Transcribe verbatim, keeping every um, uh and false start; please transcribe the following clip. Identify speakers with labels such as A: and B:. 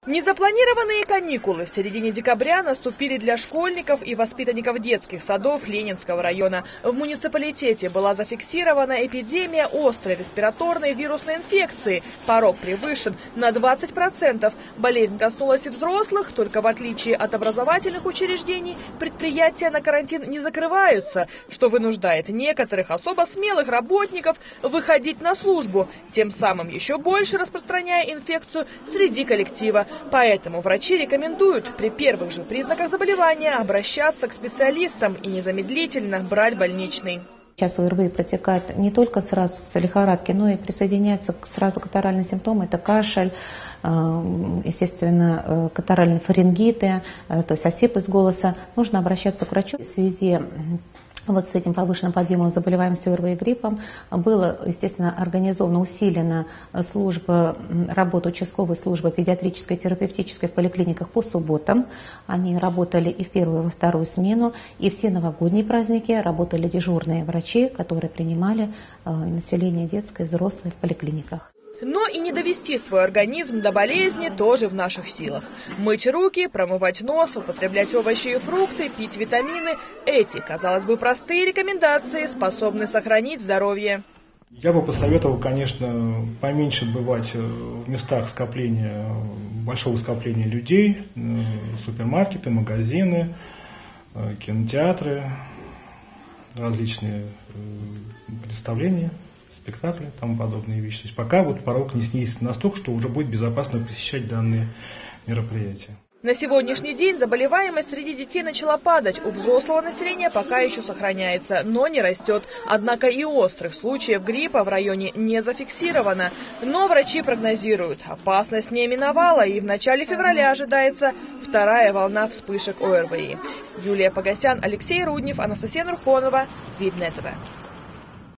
A: Незапланированные каникулы в середине декабря наступили для школьников и воспитанников детских садов Ленинского района. В муниципалитете была зафиксирована эпидемия острой респираторной вирусной инфекции. Порог превышен на двадцать процентов. Болезнь коснулась и взрослых, только в отличие от образовательных учреждений, предприятия на карантин не закрываются, что вынуждает некоторых особо смелых работников выходить на службу, тем самым еще больше распространяя инфекцию среди коллектива. Поэтому врачи рекомендуют при первых же признаках заболевания обращаться к специалистам и незамедлительно брать больничный.
B: Сейчас ОРВИ протекает не только сразу с лихорадки, но и присоединяется сразу катаральные симптомы. Это кашель, естественно, катаральные фарингиты, то есть осип из голоса. Нужно обращаться к врачу в связи вот с этим повышенным подъемом заболеваемости ОРВИ и гриппом. Была, естественно, организована, усилена служба, работа участковой службы педиатрической, терапевтической в поликлиниках по субботам. Они работали и в первую, и во вторую смену. И все новогодние праздники работали дежурные врачи, которые принимали население детское и взрослое в поликлиниках.
A: Но и не довести свой организм до болезни тоже в наших силах. Мыть руки, промывать нос, употреблять овощи и фрукты, пить витамины – эти, казалось бы, простые рекомендации способны сохранить здоровье.
C: Я бы посоветовал, конечно, поменьше бывать в местах скопления, большого скопления людей, супермаркеты, магазины, кинотеатры, различные представления, спектакли и тому подобные вещи. То есть пока вот порог не снизится настолько, что уже будет безопасно посещать данные мероприятия.
A: На сегодняшний день заболеваемость среди детей начала падать. У взрослого населения пока еще сохраняется, но не растет. Однако и острых случаев гриппа в районе не зафиксировано. Но врачи прогнозируют, опасность не миновала, и в начале февраля ожидается вторая волна вспышек ОРВИ. Юлия Погосян, Алексей Руднев, Анастасия Нурхонова, Видное ТВ.